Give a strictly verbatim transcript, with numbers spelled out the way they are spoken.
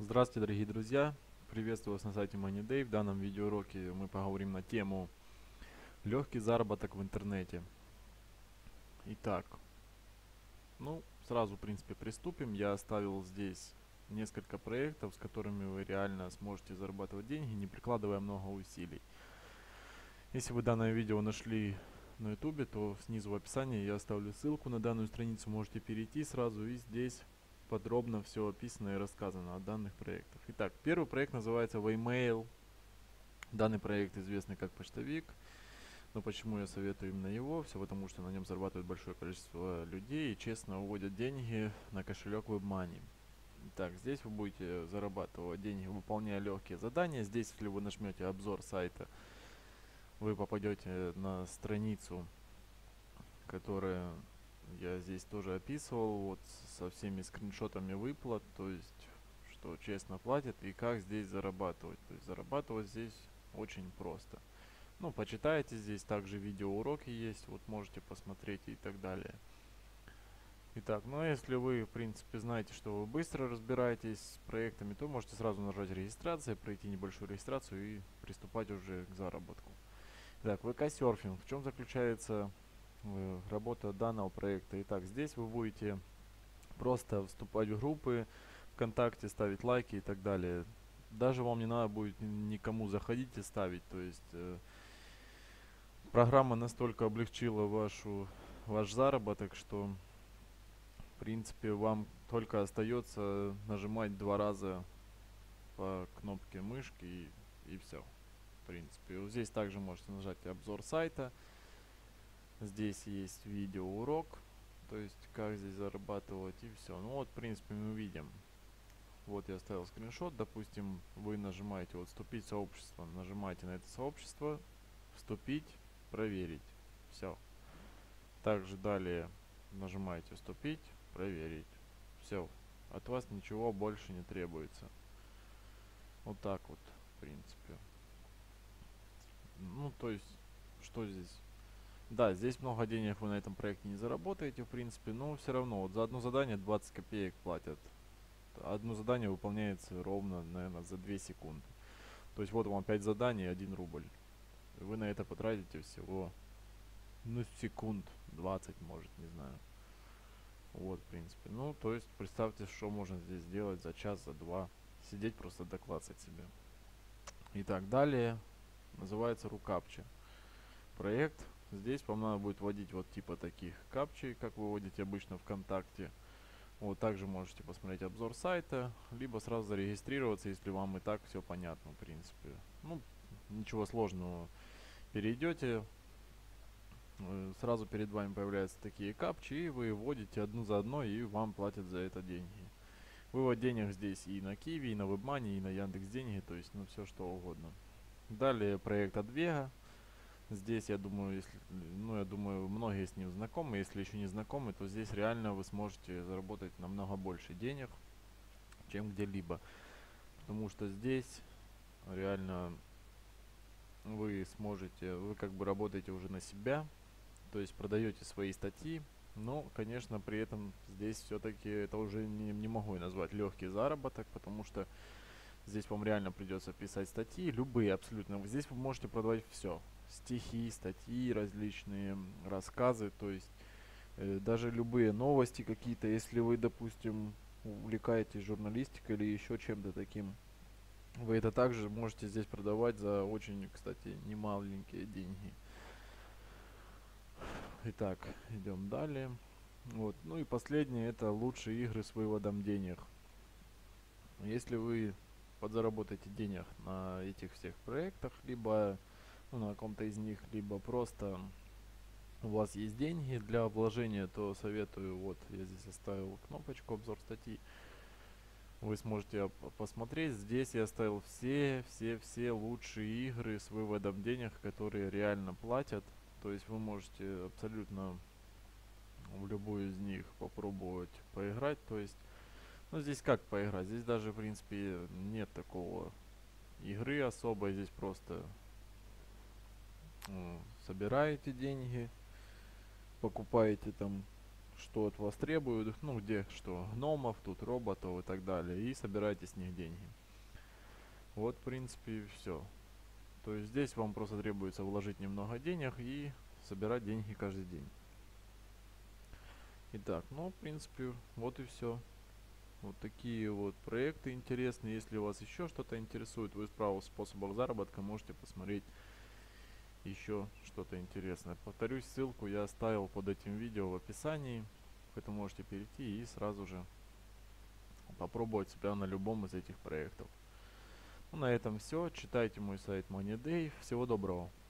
Здравствуйте, дорогие друзья! Приветствую вас на сайте MoneyDay. В данном видеоуроке мы поговорим на тему легкий заработок в интернете. Итак, ну, сразу, в принципе, приступим. Я оставил здесь несколько проектов, с которыми вы реально сможете зарабатывать деньги, не прикладывая много усилий. Если вы данное видео нашли на YouTube, то снизу в описании я оставлю ссылку на данную страницу. Можете перейти сразу, и здесь подробно все описано и рассказано о данных проектах. Итак, первый проект называется Waymail. Данный проект известный как почтовик. Но почему я советую именно его? Все потому, что на нем зарабатывает большое количество людей и честно уводят деньги на кошелек WebMoney. Итак, здесь вы будете зарабатывать деньги, выполняя легкие задания. Здесь, если вы нажмете обзор сайта, вы попадете на страницу, которая я здесь тоже описывал, вот со всеми скриншотами выплат, то есть что честно платят и как здесь зарабатывать. То есть зарабатывать здесь очень просто. Ну, почитайте, здесь также видеоуроки есть, вот можете посмотреть и так далее. Итак, ну а если вы, в принципе, знаете, что вы быстро разбираетесь с проектами, то можете сразу нажать регистрация, пройти небольшую регистрацию и приступать уже к заработку. Итак, вэ ка-серфинг. В чем заключается э, работа данного проекта? Итак, здесь вы будете просто вступать в группы ВКонтакте, ставить лайки и так далее. Даже вам не надо будет никому заходить и ставить, то есть... Э, Программа настолько облегчила вашу, ваш заработок, что в принципе вам только остается нажимать два раза по кнопке мышки и, и все. В принципе, вот здесь также можете нажать обзор сайта. Здесь есть видеоурок, то есть как здесь зарабатывать и все. Ну вот, в принципе, мы видим. Вот я оставил скриншот. Допустим, вы нажимаете вот вступить в сообщество, нажимаете на это сообщество, вступить, проверить. Все. Также далее нажимаете вступить, проверить. Все. От вас ничего больше не требуется. Вот так вот, в принципе. Ну, то есть, что здесь? Да, здесь много денег вы на этом проекте не заработаете, в принципе, но все равно, вот за одно задание двадцать копеек платят. Одно задание выполняется ровно, наверное, за две секунды. То есть вот вам пять заданий, один рубль. И вы на это потратите всего, ну, секунд двадцать, может, не знаю. Вот, в принципе. Ну, то есть, представьте, что можно здесь сделать за час, за два. Сидеть просто доклацать себе. Итак, далее называется рукапча. Проект. Здесь вам надо будет вводить вот типа таких капчей, как вы вводите обычно ВКонтакте. Вот, также можете посмотреть обзор сайта, либо сразу зарегистрироваться, если вам и так все понятно, в принципе. Ну, ничего сложного. Перейдете, э, сразу перед вами появляются такие капчи, и вы вводите одну за одной, и вам платят за это деньги. Вывод денег здесь и на Киви, и на WebMoney, и на Яндекс.Деньги, то есть ну все что угодно. Далее проект от Вега. Здесь, я думаю, если, ну, я думаю, многие с ним знакомы. Если еще не знакомы, то здесь реально вы сможете заработать намного больше денег, чем где-либо. Потому что здесь реально вы сможете, вы как бы работаете уже на себя, то есть продаете свои статьи. Но, конечно, при этом здесь все-таки это уже не, не могу я назвать легкий заработок, потому что здесь вам реально придется писать статьи, любые абсолютно. Здесь вы можете продавать все. Стихи, статьи, различные рассказы, то есть э, даже любые новости какие-то, если вы, допустим, увлекаетесь журналистикой или еще чем-то таким, вы это также можете здесь продавать за очень, кстати, немаленькие деньги. Итак, идем далее. Вот. Ну и последнее, это лучшие игры с выводом денег. Если вы подзаработаете денег на этих всех проектах, либо ну, на каком-то из них, либо просто у вас есть деньги для вложения, то советую, вот я здесь оставил кнопочку обзор статьи, вы сможете посмотреть. Здесь я оставил все, все, все лучшие игры с выводом денег, которые реально платят. То есть вы можете абсолютно в любую из них попробовать поиграть. То есть, ну здесь как поиграть? Здесь даже в принципе нет такого игры особой. Здесь просто ну, собираете деньги, покупаете там что от вас требуют, ну где что, гномов, тут роботов и так далее, и собирайте с них деньги. Вот, в принципе, все. То есть здесь вам просто требуется вложить немного денег и собирать деньги каждый день. Итак, ну, в принципе, вот и все. Вот такие вот проекты интересные. Если вас еще что-то интересует в исправу способах заработка, можете посмотреть еще что-то интересное. Повторюсь, ссылку я оставил под этим видео в описании. Поэтому можете перейти и сразу же попробовать себя на любом из этих проектов. Ну, на этом все. Читайте мой сайт Money Day. Всего доброго.